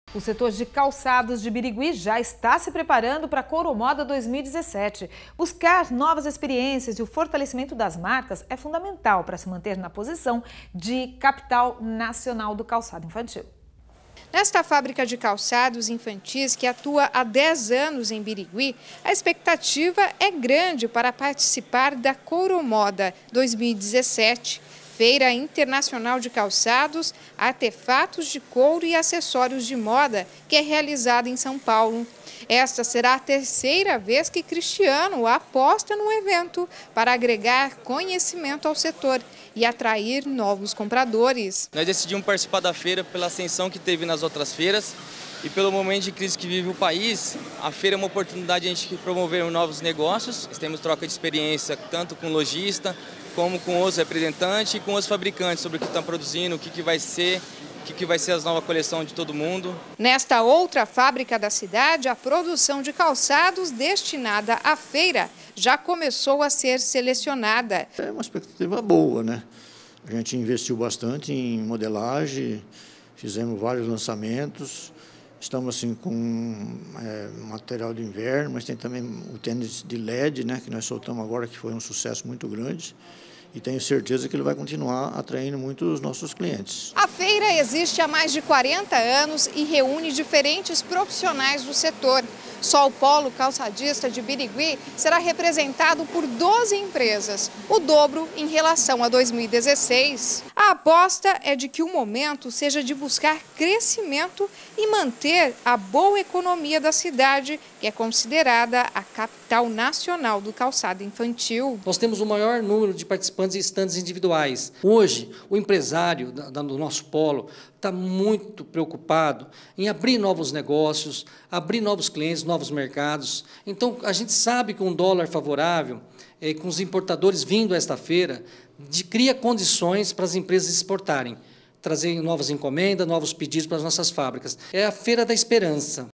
O setor de calçados de Birigui já está se preparando para a Coromoda 2017. Buscar novas experiências e o fortalecimento das marcas é fundamental para se manter na posição de capital nacional do calçado infantil. Nesta fábrica de calçados infantis, que atua há 10 anos em Birigui, a expectativa é grande para participar da Coromoda 2017. Feira Internacional de Calçados, Artefatos de Couro e Acessórios de Moda, que é realizada em São Paulo. Esta será a terceira vez que Cristiano aposta no evento para agregar conhecimento ao setor e atrair novos compradores. Nós decidimos participar da feira pela ascensão que teve nas outras feiras e pelo momento de crise que vive o país. A feira é uma oportunidade de a gente promover novos negócios. Temos troca de experiência tanto com lojista, como com os representantes e com os fabricantes sobre o que estão produzindo, o que vai ser a nova coleção de todo mundo. Nesta outra fábrica da cidade, a produção de calçados destinada à feira já começou a ser selecionada. É uma expectativa boa, né? A gente investiu bastante em modelagem, fizemos vários lançamentos. Estamos assim com material de inverno, mas tem também o tênis de LED, né, que nós soltamos agora, que foi um sucesso muito grande. E tenho certeza que ele vai continuar atraindo muito os nossos clientes. A feira existe há mais de 40 anos e reúne diferentes profissionais do setor. Só o polo calçadista de Birigui será representado por 12 empresas, o dobro em relação a 2016. A aposta é de que o momento seja de buscar crescimento e manter a boa economia da cidade, que é considerada a capital nacional do calçado infantil. Nós temos o maior número de participantes em estandes individuais. Hoje, o empresário do nosso polo está muito preocupado em abrir novos negócios, abrir novos clientes, novos mercados. Então, a gente sabe que um dólar favorável, com os importadores vindo a esta feira, cria condições para as empresas exportarem, trazer novas encomendas, novos pedidos para as nossas fábricas. É a Feira da Esperança.